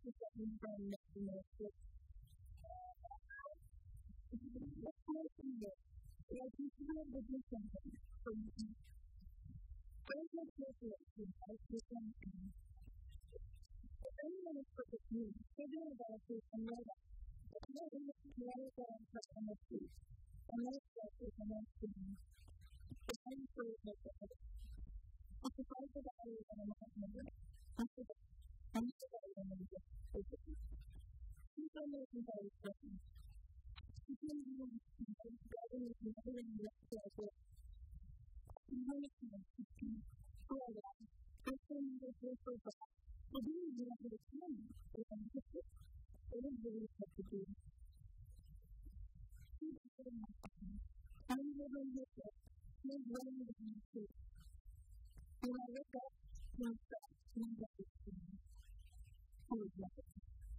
is that we've done nothing else. What's more than this? Like, you have to do something for you. Don't get calculated by something. If anyone is perfect me, figure about this and know that. If you don't know that I'm perfect on this piece, and that's what is the next thing. It's time for you to make it better. It's the price of the value that I'm not going to do. I'm sure that I'm going to do it. Please don't make me very certain. You can do it. You can do it. You know it's not easy. All that. This thing is just so bad. But then you have to explain it. It is really tough to do. I'm living with it. I'm running with my feet. When I look up, my stuff is not the same. I was like,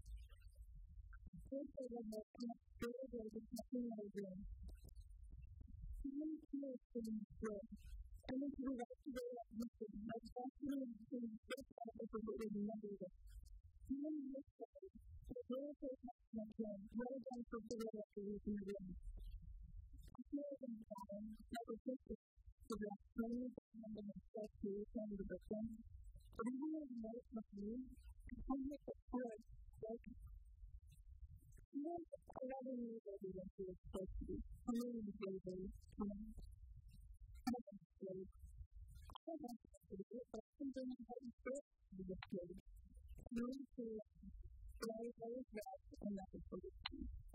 first I was like, I'm not sure that there's nothing I do. I'm here for the good. I need to write to the right message. My passion is to get out of the way to remember it. Even this way, the very first time I came, what I done for the way after losing the room. I feel like I'm dying. I was just to the only time that I'm stuck to return to the thing. But even though I know it's not me, I'm like a good, like, you know, I rather knew that we went to the supposed to be. I'm really the baby, you know. I don't know. I don't know what to do, but something I'm having first to be good. I'm really sure that I was right, and that was the